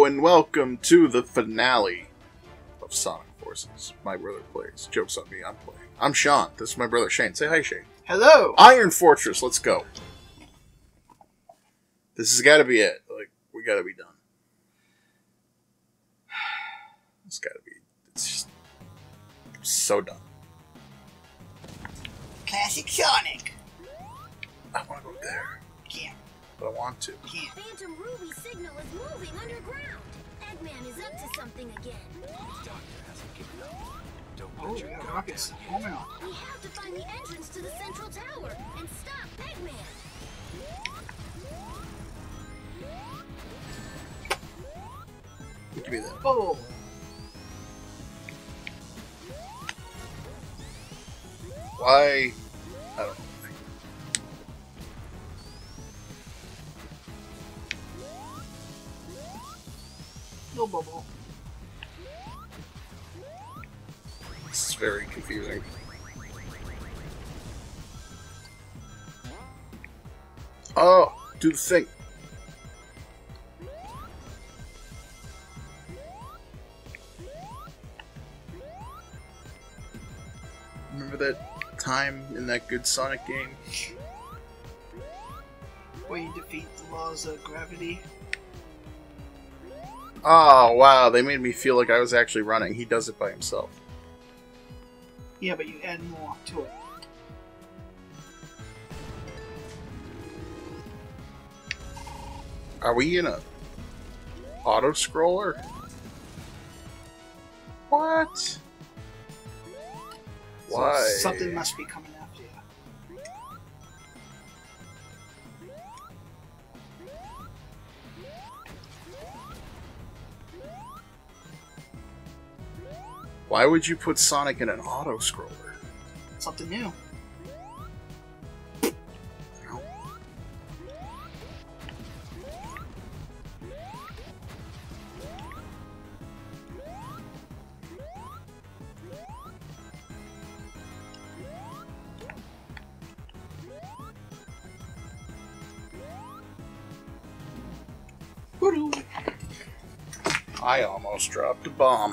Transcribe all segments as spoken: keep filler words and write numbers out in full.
and welcome to the finale of Sonic Forces. My brother plays. Joke's on me, I'm playing. I'm Sean. This is my brother Shane. Say hi, Shane. Hello! Iron Fortress, let's go. This has got to be it. Like, we got to be done. It's got to be. It's just so done. Classic Sonic! I want to go there. Can't. But I want to. Can't. Phantom Ruby signal is moving underground. Eggman is up to something again. Doctor hasn't given up. Don't Oh, let your yeah, guard rockets. down Hold yet. on. We have to find the entrance to the central tower and stop Eggman. Give me that. Oh! Why? I don't know. No bubble. This is very confusing. Oh, do the thing. Remember that time in that good Sonic game? Where you defeat the laws of gravity. Oh, wow, they made me feel like I was actually running. He does it by himself. Yeah, but you add more to it. Are we in a auto-scroller? What? So Why? something must be coming after you. Why would you put Sonic in an auto-scroller? Something new. No. Woo-doo. I almost dropped a bomb.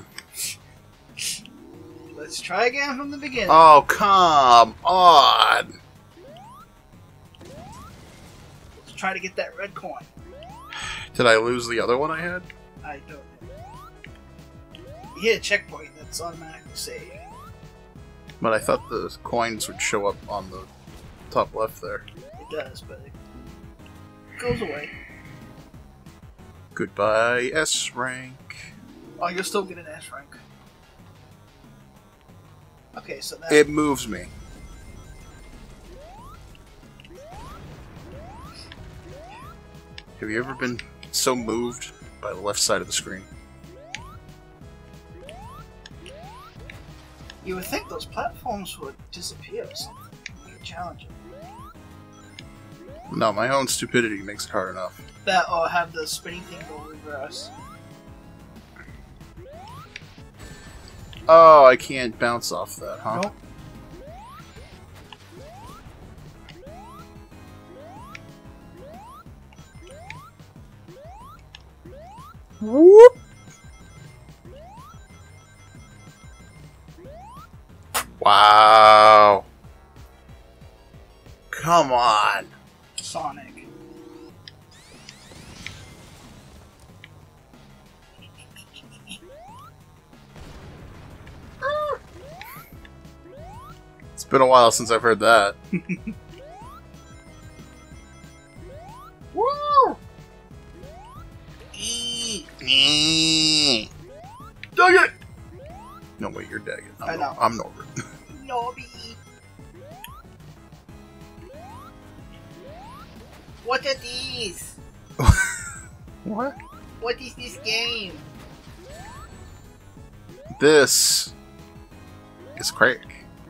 Let's try again from the beginning. Oh, come on! Let's try to get that red coin. Did I lose the other one I had? I don't know. You hit a checkpoint that's automatically saved. But I thought the coins would show up on the top left there. It does, but it goes away. Goodbye, S rank. Oh, you're still getting S rank. Okay, so that It moves me. Have you ever been so moved by the left side of the screen? you would think those platforms would disappear or something. Make it challenging. No, my own stupidity makes it hard enough. That or have the spinning thing go reverse. Oh, I can't bounce off that, huh? Nope. Whoop! Wow. Come on. Sonic. It's been a while since I've heard that. Woo! Dug it! No, wait, you're Daggett. I'm, I know. Nor- I'm Norbert. Nobby. What are these? What? What is this game? This is Craig.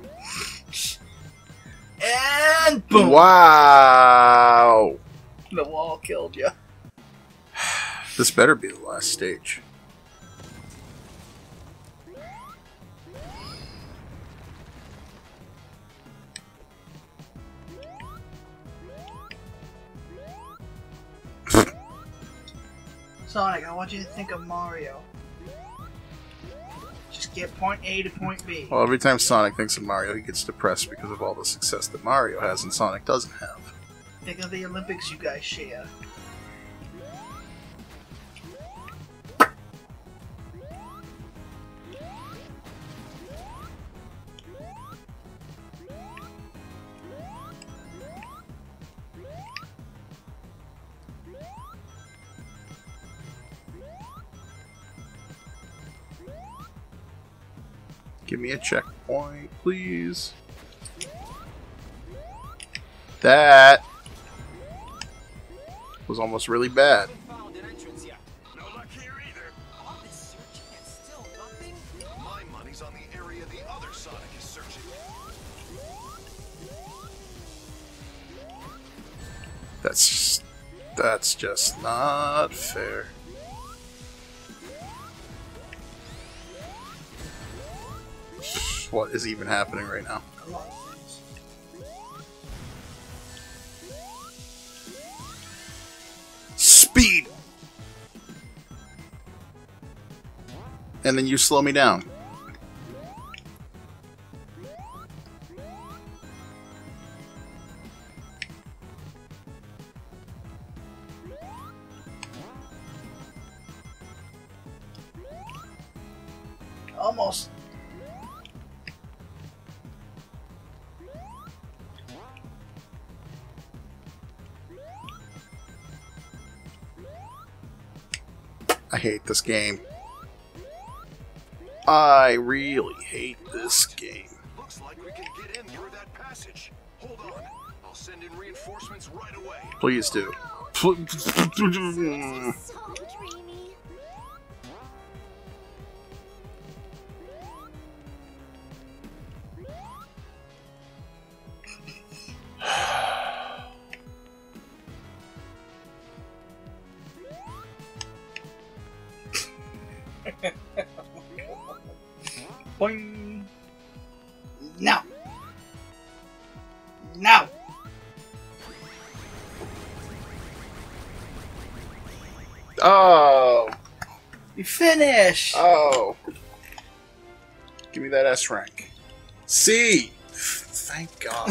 And boom! Wow! The wall killed you. This better be the last stage. Sonic, I want you to think of Mario. Just get point A to point B. Well, every time Sonic thinks of Mario, he gets depressed because of all the success that Mario has and Sonic doesn't have. Think of the Olympics you guys share. Give me a checkpoint, please. That was almost really bad. Found an entrance yet. No luck here either. All this searching and still nothing? My money's on the area the other Sonic is searching. That's just, that's just not fair. What is even happening right now? A lot of things. Speed! And then you slow me down. Almost. I hate this game. I really hate this game. Looks like we can get in through that passage. Hold on. I'll send in reinforcements right away. Please do. So dreamy. Boing. Now. Now. Oh! You finished. Oh! Give me that S rank. C! Thank God.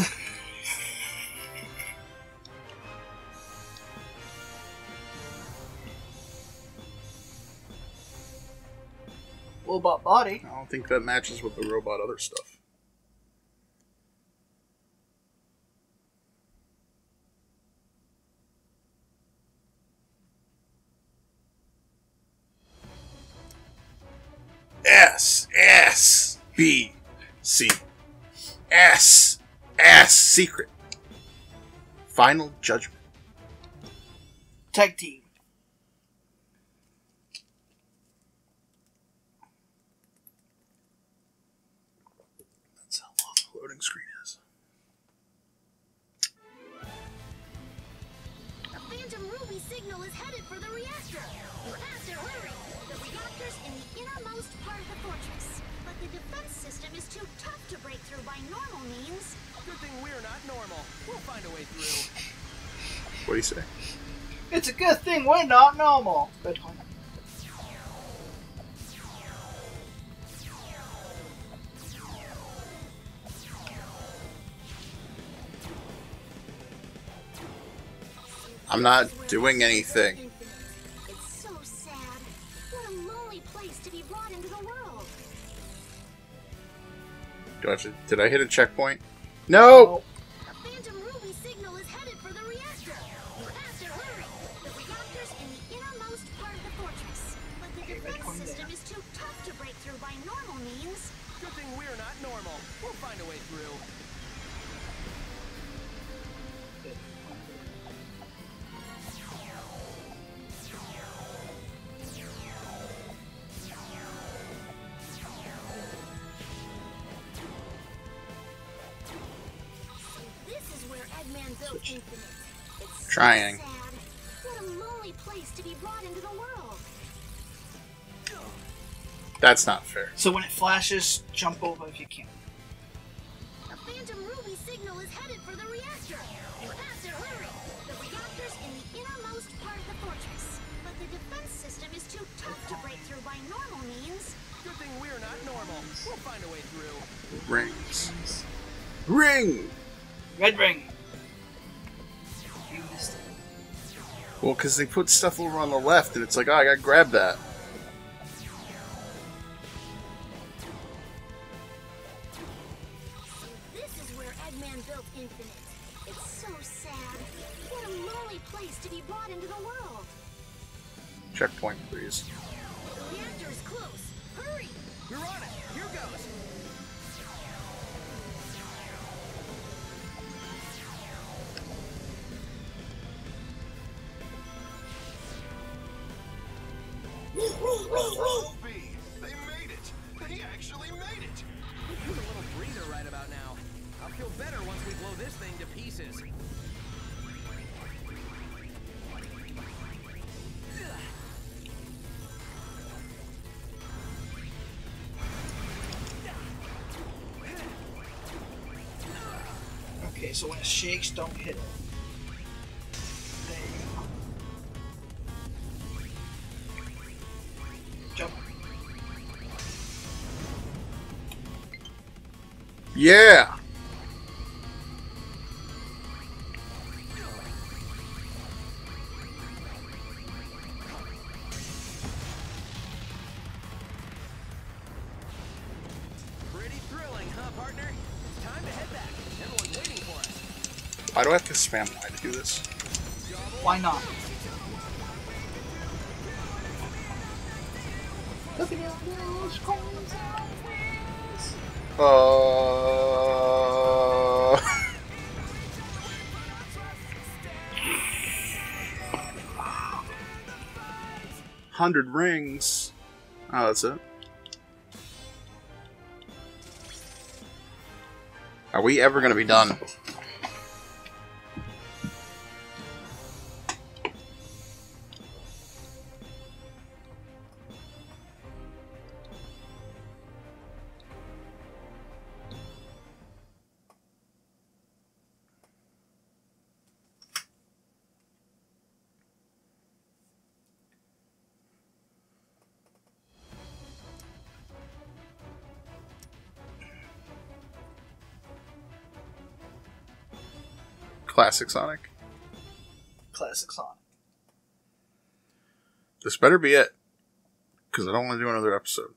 Robot body. I don't think that matches with the robot other stuff. S, S, B, C, S, S, secret. Final judgment. Tag team. That's how long the loading screen is. A Phantom Ruby signal is headed for the reactor. You have to hurry. The reactor's in the innermost part of the fortress. But the defense system is too tough to break through by normal means. Good thing we're not normal. We'll find a way through. What do you say? It's a good thing we're not normal. Good one. I'm not doing anything. It's so sad. What a lonely place to be brought into the world. Do I have to, did I hit a checkpoint? No! A Phantom Ruby signal is headed for the reactor. You have to hurry. The reactor's in the innermost part of the fortress. But the defense system is too tough to break through by normal means. Good thing we're not normal. We'll find a way through. This is where Eggman built Infinite. It's so Trying. sad. What a lonely place to be brought into the world. That's not fair. So when it flashes, jump over if you can. A Phantom Ruby signal is headed for the reactor. You have to hurry. The reactor's in the innermost part of the fortress. But the the defense system is too tough to break through by normal means. Good thing we're not normal. We'll find a way through. Rings. Ring! Red ring. You missed it. Well, because they put stuff over on the left, and it's like, oh, I gotta grab that. So this is where Eggman built Infinite. It's so sad. What a lonely place to be brought into the world. Checkpoint, please. The reactor is close. Hurry! We're on it. Here goes. Ruby, they made it. They actually made it. Need a little breather right about now. I'll feel better once we blow this thing to pieces. Okay, so when it shakes, don't hit it. There you go. Jump. Yeah! Pretty thrilling, huh, partner? It's time to head back. Everyone's waiting for us. Why do I have to spam Y to do this? Why not? Uh... Hundred rings. Oh, that's it. Are we ever gonna be done? Classic Sonic. Classic Sonic. This better be it. Because I don't want to do another episode.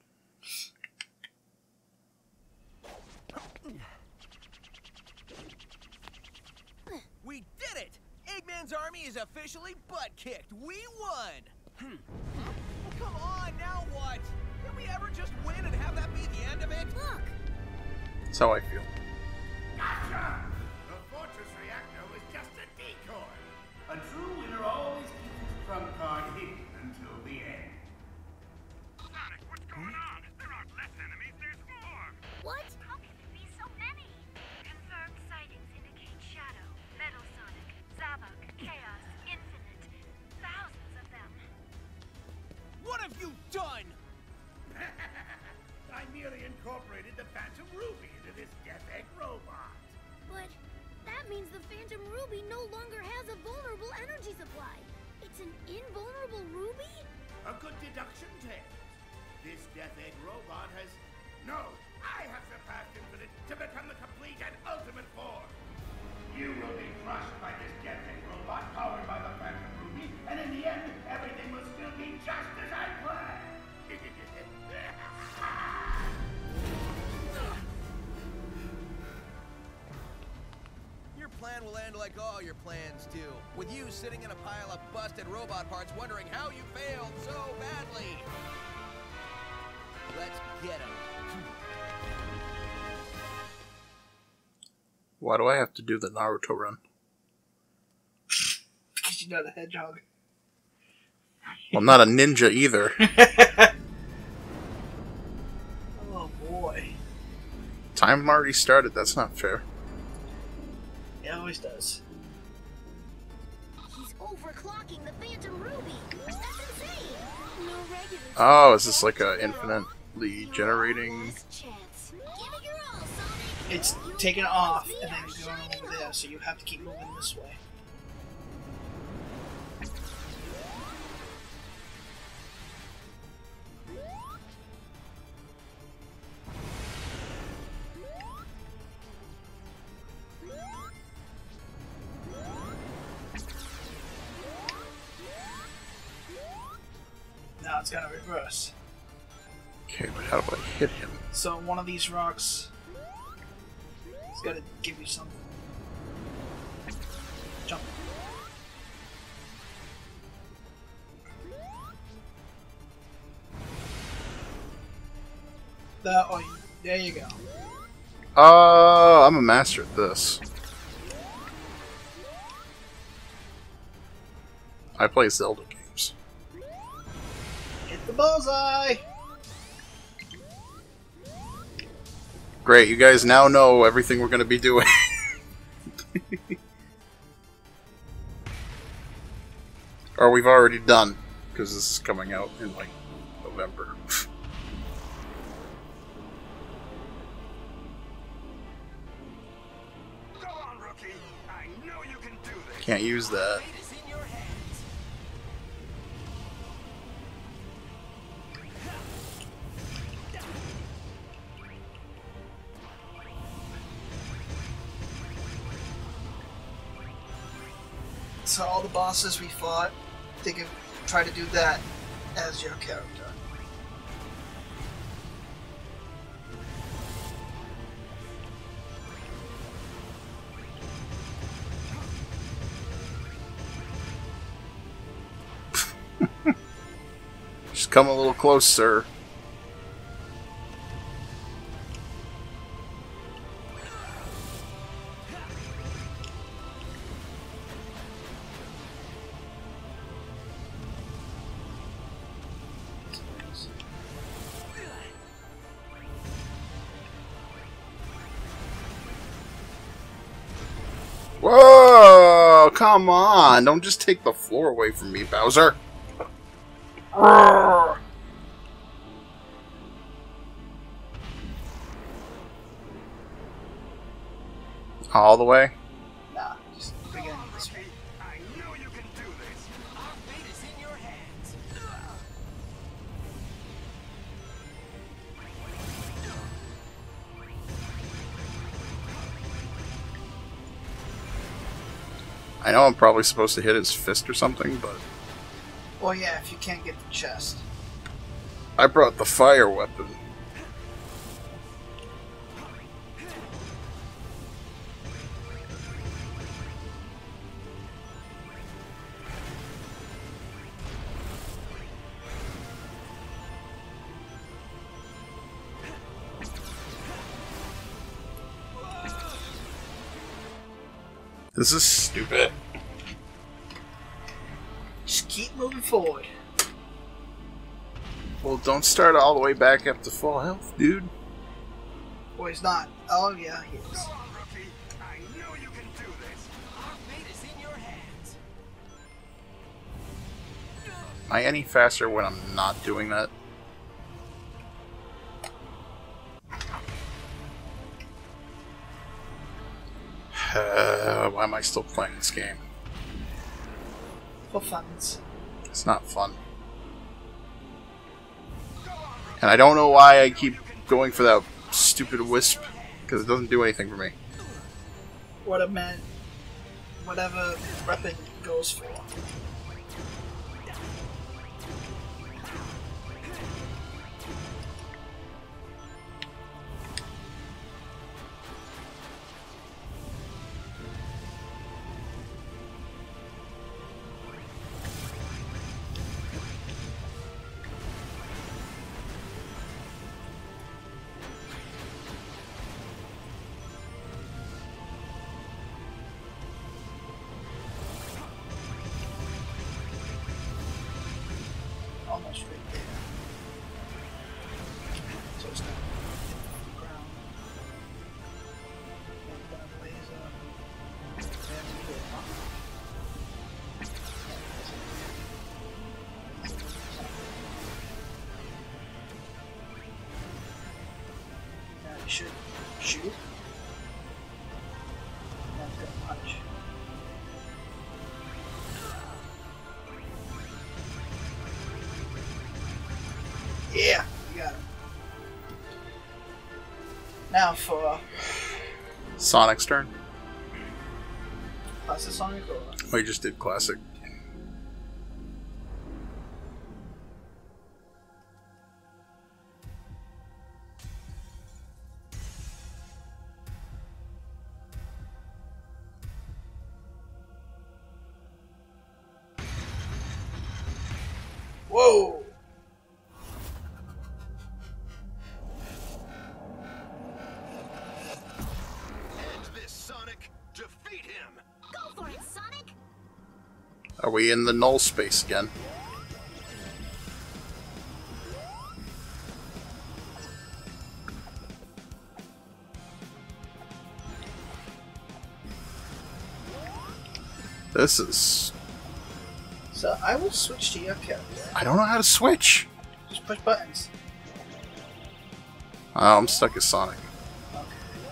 We did it! Eggman's army is officially butt-kicked. We won! Hmm. Huh? Well, come on, now what? Can we ever just win and have that be the end of it? Look! That's how I feel. Gotcha! The fortress reactor was just a decoy. A true winner always keeps his trump card hidden until the end. Sonic, what's going on? There aren't less enemies, there's more! What? How can there be so many? Confirmed sightings indicate Shadow, Metal Sonic, Zavok, Chaos, Infinite. Thousands of them. What have you done? I merely incorporated the Phantom Ruby into this Death Egg robot. But that means the Phantom Ruby no longer has a vulnerable energy supply. It's an invulnerable ruby? A good deduction, Tails. This Death Egg robot has... No, I have surpassed Infinite to become the complete and ultimate form. You will be crushed by this Death Egg robot powered by the Phantom Ruby, and in the end, everything will still be just as I planned. Your plan will end like all your plans do, with you sitting in a pile of busted robot parts wondering how you failed so badly. Let's get him. Why do I have to do the Naruto run? Because you're not a hedgehog. I'm not a ninja either. Oh boy. Time already started, that's not fair. It always does. He's overclocking the Phantom Ruby. That's insane. No regular. Oh, is this like a infinitely generating? Last chance. Give it your all, Sonic. It's taken off, and then you're going over there, so you have to keep moving this way. it's gonna reverse. Okay, but how do I hit him? So one of these rocks is gonna give you something. Jump. The, oh, there you go. Uh, I'm a master at this. I play Zelda games. Hit the bullseye! Great, you guys now know everything we're going to be doing. Or we've already done, because this is coming out in like November. Go on, rookie. I know you can do this. Can't use that. Fate is in your hands. So all the bosses we fought, they can try to do that as your character. Just come a little closer. Whoa! Come on! Don't just take the floor away from me, Bowser. All the way? Nah, just begin this way. I know you can do this. Our fate is in your hands. I know I'm probably supposed to hit his fist or something, but Well, yeah, if you can't get the chest. I brought the fire weapon. This is stupid. Just keep moving forward. Well, don't start all the way back up to full health, dude. Well, he's not. Oh, yeah, he is. Go on, rookie. I know you can do this. Our fate is in your hands. Am I any faster when I'm not doing that? Uh, why am I still playing this game? For funds. It's not fun. And I don't know why I keep going for that stupid wisp, because it doesn't do anything for me. What a man. Whatever weapon goes for. Almost right there. So it's not on the ground. And then a laser. Then we go up. Now you should shoot. And then punch. Yeah, you got it. Now for Sonic's turn? Classic Sonic or We just did classic. Whoa! End this, Sonic. Defeat him. Go for it, Sonic! Are we in the null space again? This is... So I will switch to your character. I don't know how to switch. Just push buttons. Oh, I'm stuck as Sonic. Okay.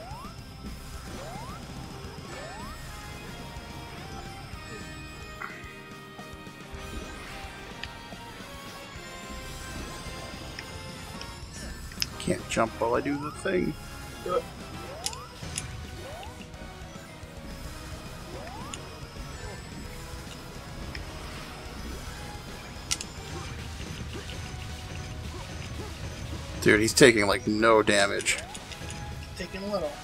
Can't jump while I do the thing. Do it. Dude, he's taking like no damage. Taking a little.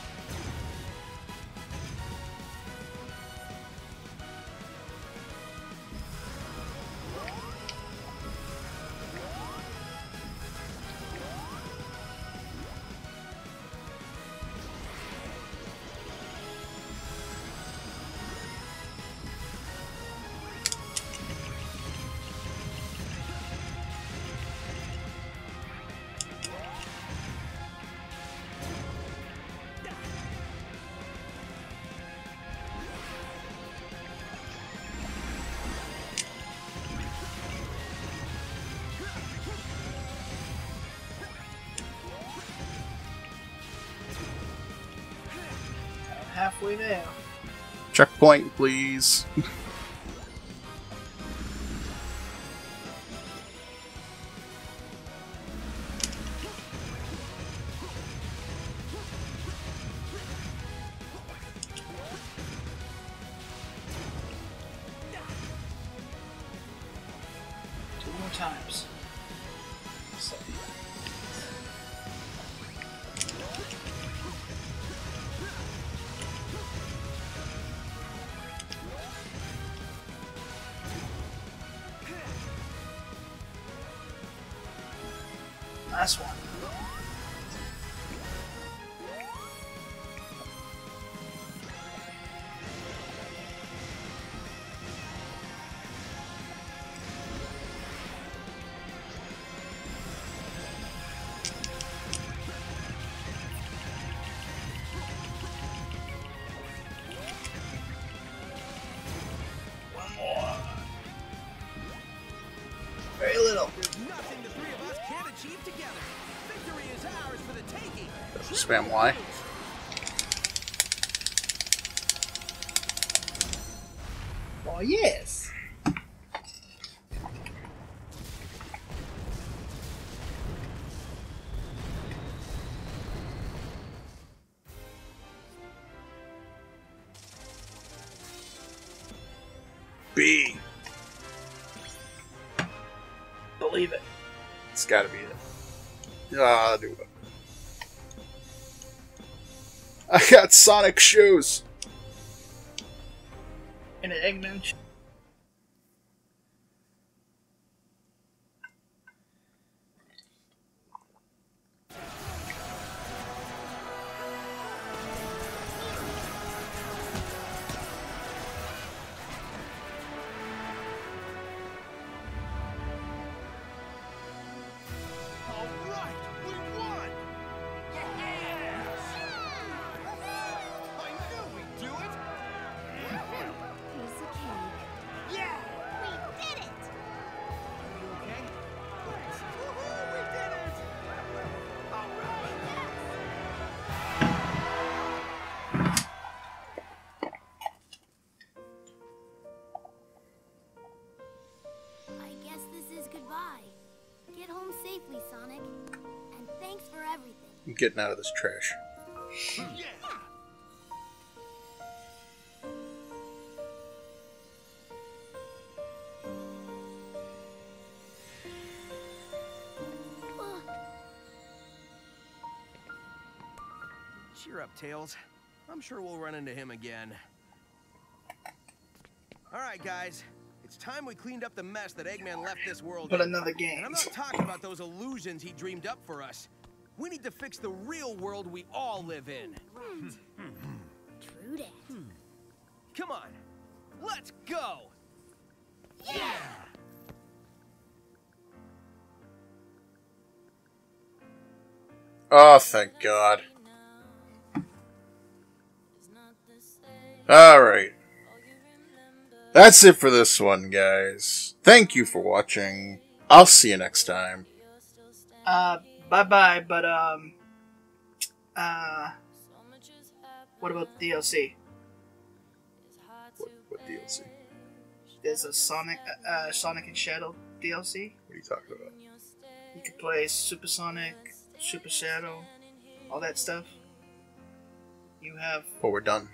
Halfway there. Checkpoint, please. Two more times. So, last one. One more. Very little. There's nothing the three of us can't achieve together. Victory is ours for the taking. Spam Y. Oh yes. B. Believe it. It's gotta be it. Ah, I'll do it. I got Sonic shoes. And an Eggman. sh- All right, we won. I knew we'd do it. Piece of cake. Yeah. We did it! Are you okay? Thanks. Woohoo, we did it. All right. I guess this is goodbye. Get home safely, Sonic. And thanks for everything. I'm getting out of this trash. Yeah. Ugh. Cheer up, Tails. I'm sure we'll run into him again. All right, guys. It's It's time we cleaned up the mess that Eggman left this world But in. another game. And I'm not talking about those illusions he dreamed up for us. We need to fix the real world we all live in. Right. True that. Come on, let's go! Yeah! Oh, thank God. Alright. That's it for this one, guys. Thank you for watching. I'll see you next time. Uh, bye-bye, but, um... Uh... What about D L C? What, what D L C? There's a Sonic, uh, uh, Sonic and Shadow D L C. What are you talking about? You can play Super Sonic, Super Shadow, all that stuff. You have... Well, we're done.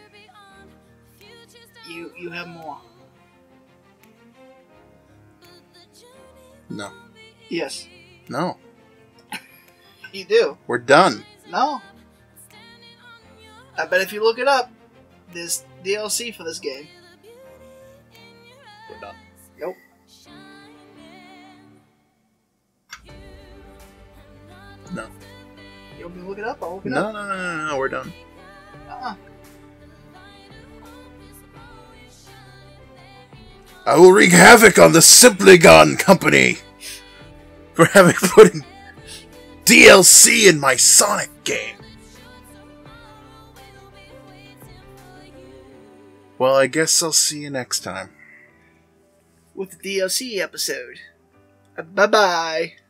You, you have more. No. Yes. No. You do. We're done. No. I bet if you look it up, there's D L C for this game. We're done. Nope. No. You want me to look it up? I'll look it No, up. no, no, no, no, we're done. Uh-uh. I will wreak havoc on the Simplygon Company for having put D L C in my Sonic game. Well, I guess I'll see you next time. With the D L C episode. Uh, bye-bye.